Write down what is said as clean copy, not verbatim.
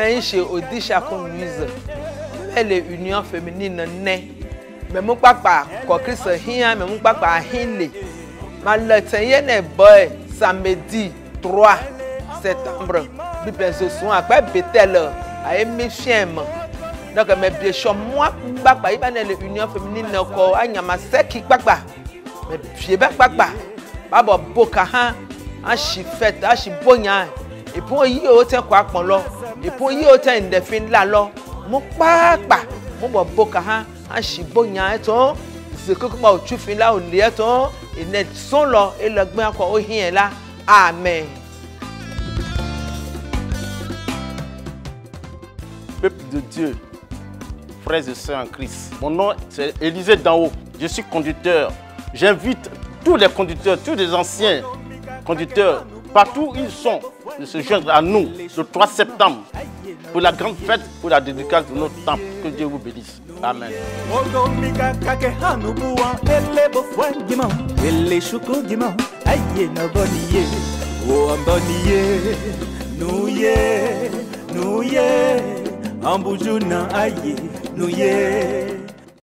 mais chez Odisha Conduise. Elle est union féminine née. Mais mon papa, quoi que ce soit, mais mon papa Hinley. Ma le boy samedi 3 septembre. Bible ce soir après Bethel à émission. Donc mais bien sûr moi papa il va dans l'union féminine ko anyama seki papa. Mais bien papa. Baba boka a chi fête a chi bonya. Et pour y o ten kwa pon lo. Et pour y o ten de fin la lo. Mon papa, mon boka a chi bonya eton. Ce que moi tu fais là au lieton et net son là et le gben encore au hien là. Amen. Peuple de Dieu, frères et sœurs en Christ. Mon nom c'est Élisée d'en haut. Je suis conducteur. J'invite tous les conducteurs, tous les anciens conducteurs, partout où ils sont, de se joindre à nous le 3 septembre pour la grande fête, pour la dédicace de notre temple. Que Dieu vous bénisse. Amen. Ambujuna aye, nuye.